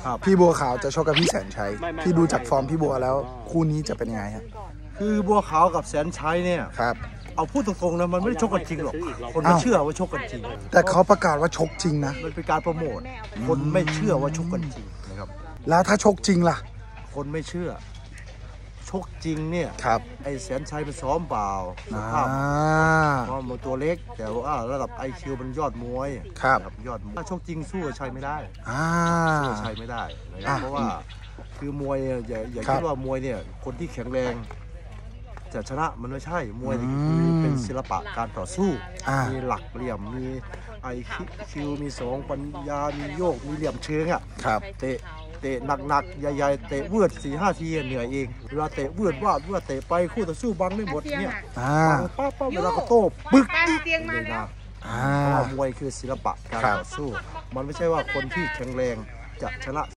พี่บัวขาวจะชกกับพี่แสนชัยพี่ดูจากฟอร์มพี่บัวแล้วคู่นี้จะเป็นยังไงฮะคือบัวขาวกับแสนชัยเนี่ยครับเอาพูดตรงๆนะมันไม่ได้ชกกันจริงหรอกคนไม่เชื่อว่าชกกันจริงแต่เขาประกาศว่าชกจริงนะมันเป็นการโปรโมทคนไม่เชื่อว่าชกกันจริงนะครับแล้วถ้าชกจริงล่ะคนไม่เชื่อชกจริงเนี่ยครับไอ้แสนชัยเป็นซ้อมเปล่าสภาพมันตัวเล็กแต่ว่าระดับ IQ มันยอดมวยครับยอดถ้าชกจริงสู้กับชัยไม่ได้สู้ชัยไม่ได้นะครับเพราะว่าคือมวยอย่าคิดว่ามวยเนี่ยคนที่แข็งแรงจะชนะมันไม่ใช่มวยเป็นศิลปะการต่อสู้มีหลักเหลี่ยมมีIQ มีสองปัญญามีโยกมีเหลี่ยมเชิงอ่ะเตะหนักๆใหญ่ๆเตะเวิร์ด4-5 ทีเหนื่อยเองเวลาเตะเวิร์ดเตะไปคู่ต่อสู้บังไม่หมดเนี่ยบังป้าเวลาก็โต้ปึ๊กเลยนะเพราะว่ามวยคือศิลปะการต่อสู้มันไม่ใช่ว่าคนที่แข็งแรงจะชนะ